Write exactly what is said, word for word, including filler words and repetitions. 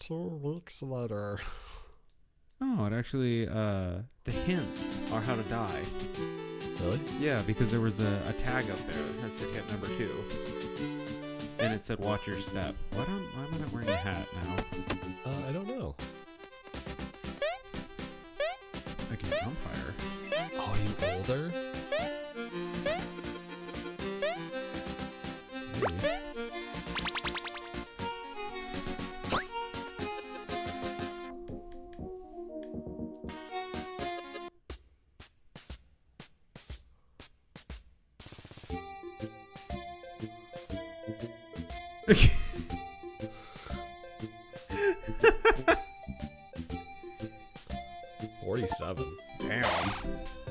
Two weeks later. Oh, it actually, uh, the hints are how to die. Really? Yeah, because there was a, a tag up there that said hint number two. And it said watch your step. Why, don't, why am I not wearing a hat now? Uh, I don't know. I can jump higher. Oh, you older? Maybe. Forty-seven. Damn.